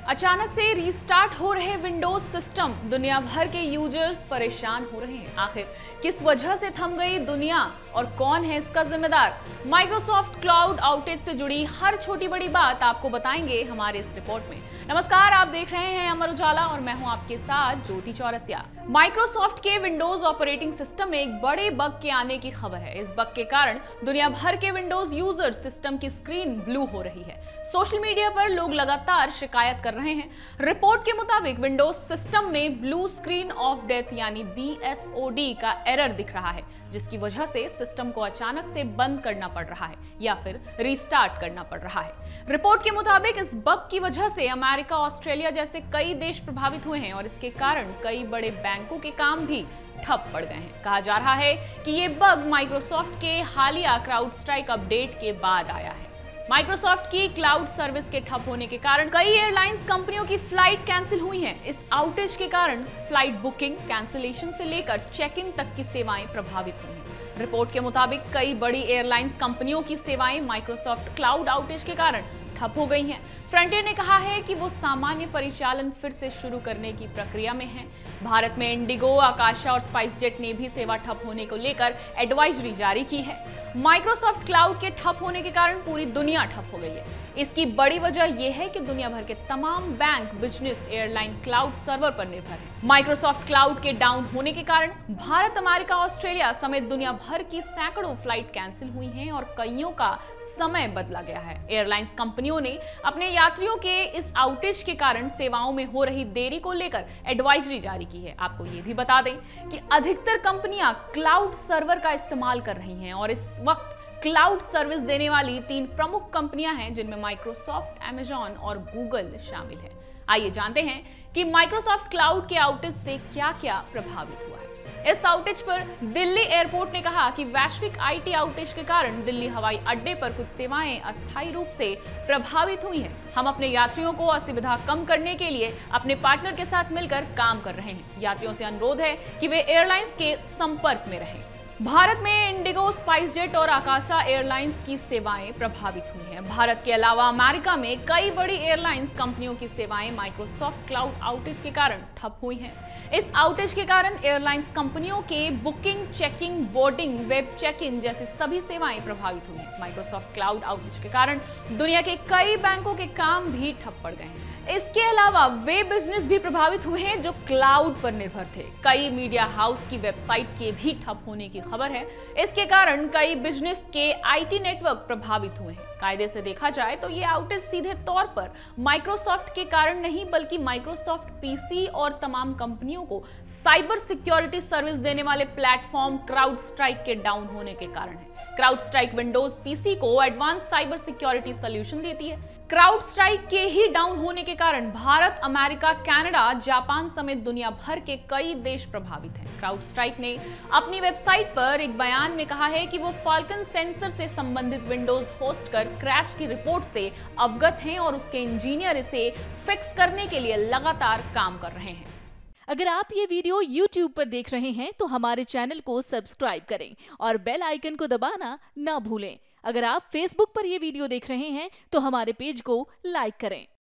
अचानक से रीस्टार्ट हो रहे विंडोज सिस्टम, दुनिया भर के यूजर्स परेशान हो रहे हैं। आखिर किस वजह से थम गई दुनिया और कौन है इसका जिम्मेदार? माइक्रोसॉफ्ट क्लाउड आउटेज से जुड़ी हर छोटी बड़ी बात आपको बताएंगे हमारे इस रिपोर्ट में। नमस्कार, आप देख रहे हैं अमर उजाला और मैं हूं आपके साथ ज्योति चौरसिया। माइक्रोसॉफ्ट के विंडोज ऑपरेटिंग सिस्टम में एक बड़े बग के आने की खबर है। इस बग के कारण दुनिया भर के विंडोज यूजर सिस्टम की स्क्रीन ब्लू हो रही है। सोशल मीडिया पर लोग लगातार शिकायत कर रहे हैं। रिपोर्ट के मुताबिक विंडोज सिस्टम में ब्लू स्क्रीन ऑफ डेथ यानी BSOD का एरर दिख रहा है, जिसकी वजह से सिस्टम को अचानक से बंद करना पड़ रहा है या फिर रीस्टार्ट करना पड़ रहा है। रिपोर्ट के मुताबिक इस बग की वजह से अमेरिका, ऑस्ट्रेलिया जैसे कई देश प्रभावित हुए हैं और इसके कारण कई बड़े बैंकों के काम भी ठप पड़ गए हैं। कहा जा रहा है कि ये बग माइक्रोसॉफ्ट के हालिया क्राउड स्ट्राइक अपडेट के बाद आया है। माइक्रोसॉफ्ट की क्लाउड सर्विस के ठप होने के कारण कई एयरलाइंस कंपनियों की फ्लाइट कैंसिल हुई हैं। इस आउटेज के कारण फ्लाइट बुकिंग, कैंसिलेशन से लेकर चेकिंग तक की सेवाएं प्रभावित हुई हैं। रिपोर्ट के मुताबिक कई बड़ी एयरलाइंस कंपनियों की सेवाएं माइक्रोसॉफ्ट क्लाउड आउटेज के कारण ठप हो गई हैं। फ्रंटियर ने कहा है कि वो सामान्य परिचालन फिर से शुरू करने की प्रक्रिया में है। भारत में इंडिगो, आकाशा और स्पाइसजेट ने भी सेवा ठप होने को लेकर एडवाइजरी जारी की है। माइक्रोसॉफ्ट क्लाउड के ठप होने के कारण पूरी दुनिया ठप हो गई है। इसकी बड़ी वजह यह है कि दुनिया भर के तमाम bank, business, airline cloud server पर निर्भर है। माइक्रोसॉफ्ट क्लाउड के डाउन होने के कारण भारत, अमेरिका, ऑस्ट्रेलिया समेत दुनिया भर की सैकड़ों फ्लाइट कैंसिल हुई हैं और कईयों का समय बदला गया है। एयरलाइंस कंपनियों ने अपने यात्रियों के इस आउटेज के कारण सेवाओं में हो रही देरी को लेकर एडवाइजरी जारी की है। आपको ये भी बता दें कि अधिकतर कंपनियां क्लाउड सर्वर का इस्तेमाल कर रही हैं और इस वक्त क्लाउड सर्विस देने वाली 3 प्रमुख कंपनियां हैं, जिनमें माइक्रोसॉफ्ट, अमेज़न और गूगल शामिल है। आइए जानते हैं कि माइक्रोसॉफ्ट क्लाउड के आउटेज से क्या-क्या प्रभावित हुआ है। इस आउटेज पर दिल्ली एयरपोर्ट ने कहा कि वैश्विक IT आउटेज के कारण दिल्ली हवाई अड्डे पर कुछ सेवाएं अस्थायी रूप से प्रभावित हुई हैं। हम अपने यात्रियों को असुविधा कम करने के लिए अपने पार्टनर के साथ मिलकर काम कर रहे हैं। यात्रियों से अनुरोध है कि वे एयरलाइंस के संपर्क में रहें। भारत में इंडिगो, स्पाइसजेट और आकाशा एयरलाइंस की सेवाएं प्रभावित हुई हैं। भारत के अलावा अमेरिका में कई बड़ी एयरलाइंस कंपनियों की सेवाएं माइक्रोसॉफ्ट क्लाउड आउटेज के कारण ठप हुई हैं। इस आउटेज के कारण एयरलाइंस कंपनियों के booking, checking, boarding, web check in जैसी सभी सेवाएं प्रभावित हुई हैं। माइक्रोसॉफ्ट क्लाउड आउटेज के कारण दुनिया के कई बैंकों के काम भी ठप पड़ गए हैं। इसके अलावा वे बिजनेस भी प्रभावित हुए हैं जो क्लाउड पर निर्भर थे। कई मीडिया हाउस की वेबसाइट के भी ठप होने की खबर है। इसके कारण कई बिजनेस के IT नेटवर्क प्रभावित हुए हैं। कायदे से देखा जाए तो ये आउटेज सीधे तौर पर माइक्रोसॉफ्ट के कारण नहीं, बल्कि माइक्रोसॉफ्ट PC और तमाम कंपनियों को साइबर सिक्योरिटी सर्विस देने वाले प्लेटफॉर्म क्राउड स्ट्राइक के डाउन होने के कारण है। क्राउड स्ट्राइक विंडोज PC को एडवांस साइबर सिक्योरिटी सॉल्यूशन देती है। क्राउड स्ट्राइक के ही डाउन होने के कारण भारत, अमेरिका, कनाडा, जापान समेत दुनिया भर के कई देश प्रभावित हैं। क्राउड स्ट्राइक ने अपनी वेबसाइट पर एक बयान में कहा है कि वो फाल्कन सेंसर से संबंधित विंडोज होस्ट कर क्रैश की रिपोर्ट से अवगत हैं और उसके इंजीनियर इसे फिक्स करने के लिए लगातार काम कर रहे हैं। अगर आप ये वीडियो YouTube पर देख रहे हैं तो हमारे चैनल को सब्सक्राइब करें और बेल आइकन को दबाना ना भूलें। अगर आप Facebook पर ये वीडियो देख रहे हैं तो हमारे पेज को लाइक करें।